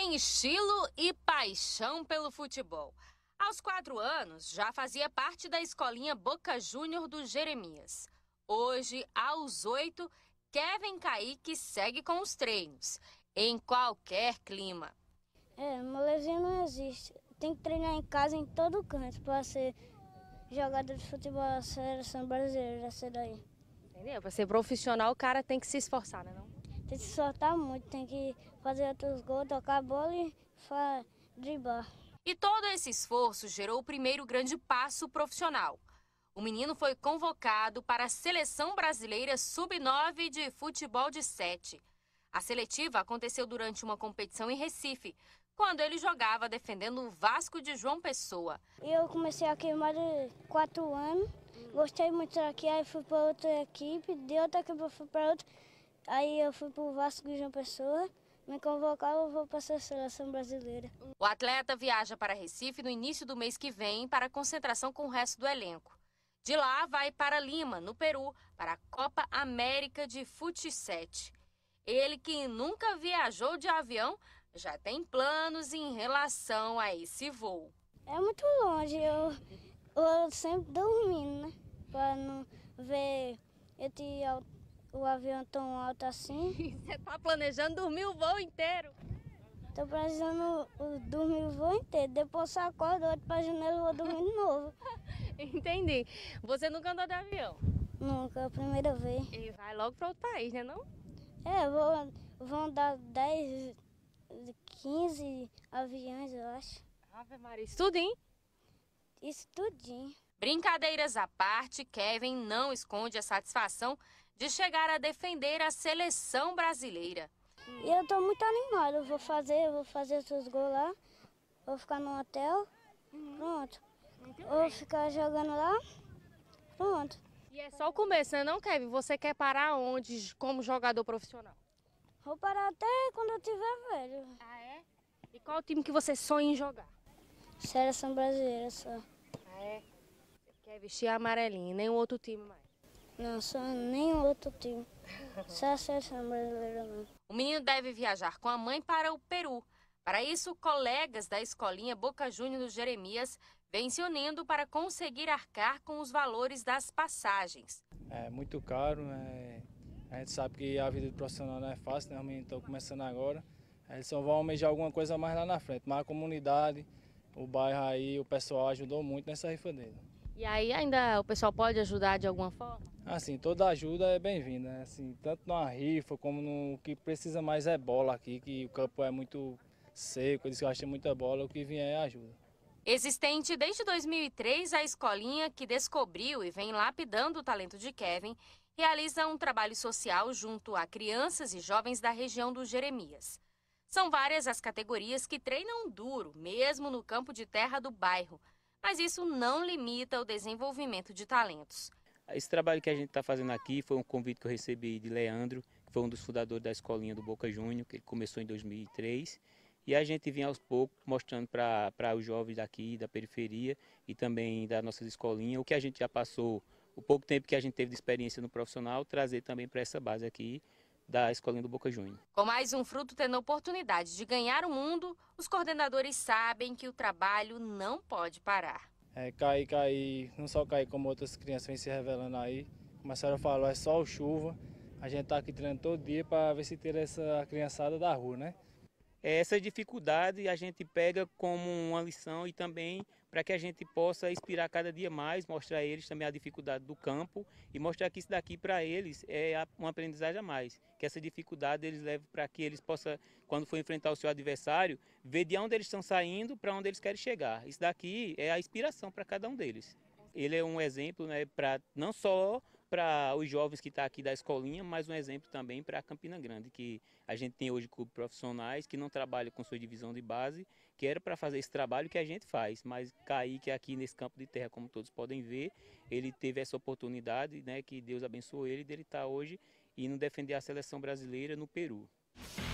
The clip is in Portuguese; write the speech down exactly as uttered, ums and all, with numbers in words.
tem estilo e paixão pelo futebol. Aos quatro anos, já fazia parte da escolinha Boca Júnior do Jeremias. Hoje, aos oito, Kevin Kaique segue com os treinos, em qualquer clima. É, molezinha não existe. Tem que treinar em casa, em todo canto, para ser jogador de futebol da seleção brasileira, essa daí. Entendeu? Para ser profissional, o cara tem que se esforçar, né não? Tem que se soltar muito, tem que fazer outros gols, tocar a bola e driblar. E todo esse esforço gerou o primeiro grande passo profissional. O menino foi convocado para a Seleção Brasileira sub nove de futebol de sete. A seletiva aconteceu durante uma competição em Recife, quando ele jogava defendendo o Vasco de João Pessoa. Eu comecei aqui há mais de quatro anos, gostei muito daqui, aí fui para outra equipe, de outra equipe eu fui para outra, aí eu fui para o Vasco de João Pessoa, me convocaram, eu vou para a Seleção Brasileira. O atleta viaja para Recife no início do mês que vem para a concentração com o resto do elenco. De lá vai para Lima, no Peru, para a Copa América de Fut sete. Ele que nunca viajou de avião, já tem planos em relação a esse voo. É muito longe, eu, eu sempre dormindo, né? Para não ver esse, o avião tão alto assim. Você está planejando dormir o voo inteiro? Estou planejando dormir o voo inteiro, depois eu acordo, outro para a janela e vou dormir de novo. Entendi. Você nunca andou de avião? Nunca, é a primeira vez. E vai logo para outro país, né não? É, vou, vão dar dez, quinze aviões, eu acho. Ave Maria, isso tudo, hein? Isso tudinho. Brincadeiras à parte, Kevin não esconde a satisfação de chegar a defender a seleção brasileira. E eu tô muito animado, eu vou fazer, vou fazer esses gols lá, vou ficar no hotel, uhum. Pronto. Vou ficar jogando lá, pronto. E é só o começo, né não, Kevin? Você quer parar onde como jogador profissional? Vou parar até quando eu tiver velho. Ah, é? E qual time que você sonha em jogar? Seleção Brasileira só. Ah, é? Você quer vestir amarelinho, nenhum outro time mais? Não, só nenhum outro time. Só a Seleção Brasileira não. O menino deve viajar com a mãe para o Peru. Para isso, colegas da escolinha Boca Júnior do Jeremias vêm se unindo para conseguir arcar com os valores das passagens. É muito caro, né? A gente sabe que a vida do profissional não é fácil, né? Os meninos estão começando agora. Eles só vão almejar alguma coisa mais lá na frente. Mas a comunidade, o bairro aí, o pessoal ajudou muito nessa rifa dele. E aí ainda o pessoal pode ajudar de alguma forma? Assim, toda ajuda é bem-vinda, né? Assim, tanto numa rifa como no o que precisa mais é bola aqui, que o campo é muito seco, eles gastam muita bola, o que vier é ajuda. Existente desde dois mil e três, a escolinha que descobriu e vem lapidando o talento de Kevin realiza um trabalho social junto a crianças e jovens da região do Jeremias. São várias as categorias que treinam duro, mesmo no campo de terra do bairro, mas isso não limita o desenvolvimento de talentos. Esse trabalho que a gente está fazendo aqui foi um convite que eu recebi de Leandro, que foi um dos fundadores da escolinha do Boca Júnior, que ele começou em dois mil e três. E a gente vinha aos poucos mostrando para os jovens daqui, da periferia e também das nossas escolinhas, o que a gente já passou, o pouco tempo que a gente teve de experiência no profissional, trazer também para essa base aqui da escolinha do Boca Júnior. Com mais um fruto tendo a oportunidade de ganhar o mundo, os coordenadores sabem que o trabalho não pode parar. É, cair, cair, não só cair como outras crianças vêm se revelando aí. Como a senhora falou, é sol, chuva. A gente está aqui treinando todo dia para ver se tira essa criançada da rua, né? Essa dificuldade a gente pega como uma lição e também para que a gente possa inspirar cada dia mais, mostrar a eles também a dificuldade do campo e mostrar que isso daqui para eles é uma aprendizagem a mais. Que essa dificuldade eles levam para que eles possam, quando for enfrentar o seu adversário, ver de onde eles estão saindo para onde eles querem chegar. Isso daqui é a inspiração para cada um deles. Ele é um exemplo, né, para não só para os jovens que estão aqui da escolinha, mas um exemplo também para a Campina Grande, que a gente tem hoje clubes profissionais que não trabalham com sua divisão de base, que era para fazer esse trabalho que a gente faz, mas Kaique aqui nesse campo de terra, como todos podem ver, ele teve essa oportunidade, né, que Deus abençoou ele, dele estar hoje indo defender a seleção brasileira no Peru.